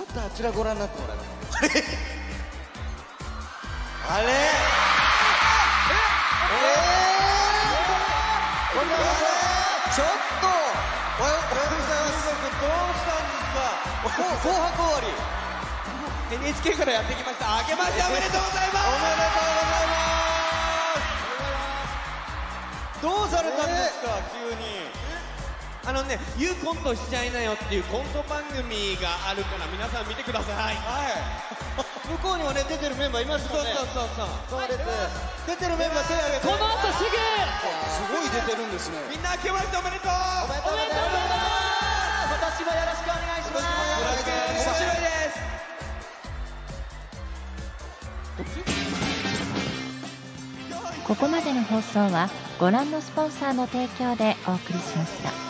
とあちらご覧になってもらえますか。あれちょっとおはようございます。どうしたんですか。紅白終わり NHK からやってきました。明けましておめでとうございます。おめでとうございます。どうされたんですか、急に。 ユーコントしちゃいなよっていうコント番組があるから皆さん見てください。 向こうにもね、出てるメンバーいますもんね。そうです。出てるメンバー手挙げて。 この後すぐすごい出てるんですね。 みんな明けましておめでとう。 おめでとうございます。今年もよろしくお願いします。 面白いです。 ここまでの放送はご覧のスポンサーの提供でお送りしました。